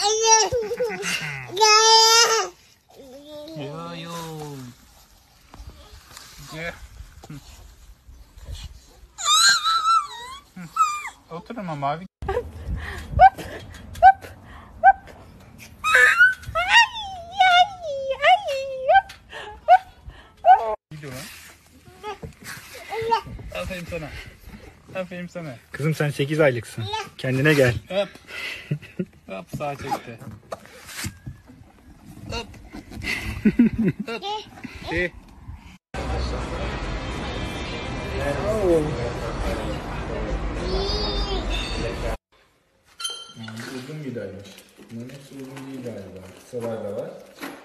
Yo yo. Gel. Otur ama mavi. Gidiyor lan. Aferin sana. Aferin sana. Kızım sen 8 aylıksın. Kendine gel. Hop. Hop sağa çekti. Hop. Hop. De. Uzun vidaymış. Bunların hepsi uzun değil galiba. Kısalar da var.